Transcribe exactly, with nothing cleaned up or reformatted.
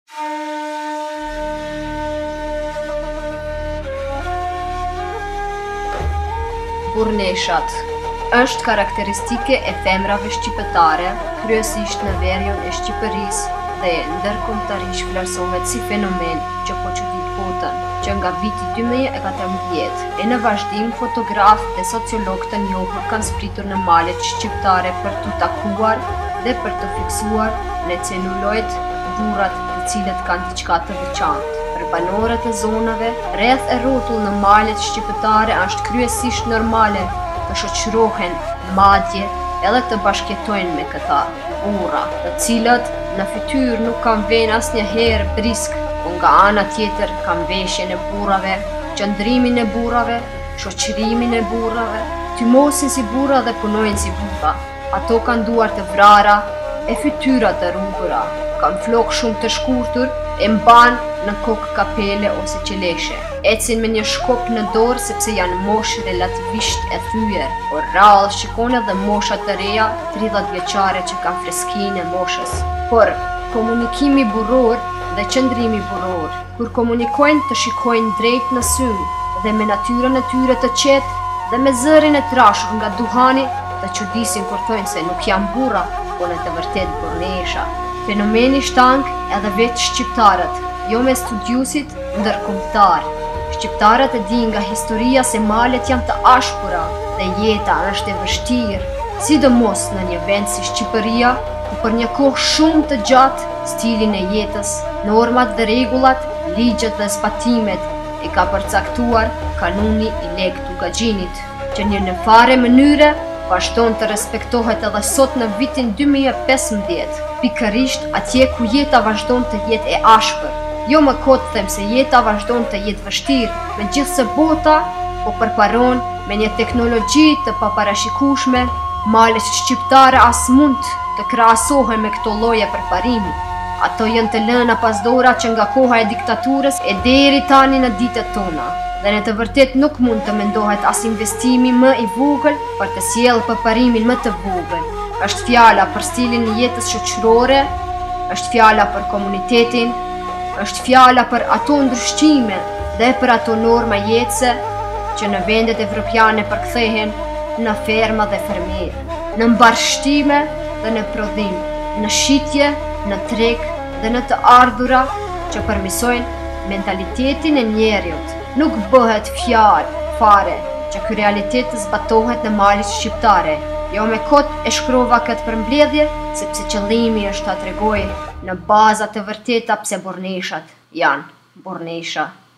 Burneshat është karakteristike e femrave shqiptare, kryesisht në veriun e Shqipërisë dhe ndërkombëtarisht vlerësohet si fenomen që po çudit botën, që nga viti dy mijë e katërmbëdhjetë e në vazhdim fotograf dhe sociolog të njohur kanë spritur në malet shqiptare për t'u takuar dhe për të fiksuar në celuloid burrat të cilët kanë diçka të veçantë. Për banorët e zonave, rreth e rrotull në malet shqiptare është kryesisht normale të shoqërohen madje edhe të bashkëjetojnë me këta burra, të cilët në fytyrë nuk kanë vënë asnjëherë brisk, por nga ana tjetër kanë veshjen e burrave, qëndrimin e burrave, shoqërimin e burrave, tymosin si burra dhe punojnë si burra. Ato kanë duar të vrara e fytyra të rrugura, kanë flokë shumë të shkurtur e mban në kokë kapele ose qeleshe. Ecin me një shkop në dorë sepse janë moshë relativisht e thyer, por rrallë shikon edhe mosha të reja, tridhjetë vjeçare që kanë freskinë e moshës. Por komunikimi burror dhe qëndrimi burror, kur komunikojnë të shikojnë drejt në sy dhe me natyrën e tyre të qetë dhe me zërin e trashur nga duhani të çudisin kur thonë se nuk janë burra, por në të vërtet burnesha. Fenomeni shtang edhe vetë shqiptarët, jo me studiusit ndërkombëtar. Shqiptarët e din nga historia se malet janë të ashpura dhe jeta është e vështirë, sidomos në një vend si Shqipëria, ku për një kohë shumë të gjatë stilin e jetës, normat dhe rregullat, ligjet dhe zbatimet e ka përcaktuar kanuni i lek Tugaxhinit, që një në fare mënyre vazhdon të respektohet edhe sot në vitin dy mijë e pesëmbëdhjetë, pikërisht atje ku jeta vazhdon të jetë e ashpër. Jo më kot them se jeta vazhdon të jetë vështirë, megjithse bota po përparon me një teknologji të paparashikueshme, malet shqiptare as mund të krahasohen me këto lloje përparimi. Ato janë të lëna pas dora që nga koha e diktaturës e deri tani në ditët tona. Dhe në të vërtet nuk mund të mendohet as investimi më i vogël për të sjellë përparimin më të vogël. Është fjala për stilin e jetës shoqërore, është fjala për komunitetin, është fjala për ato ndryshime dhe për ato norma jetëse që në vendet evropiane përkthehen në ferma dhe fermierë, në mbarështime dhe në prodhim, në shitje, në treg dhe në të ardhura që përmisojnë mentalitetin e njerëzit. Nuk bëhet fjalë fare që ky realitet të zbatohet në malet shqiptare. Jo me kot e shkrova këtë përmbledhje, sepse qëllimi është ta tregoj në baza të vërteta pse burneshat janë burnesha.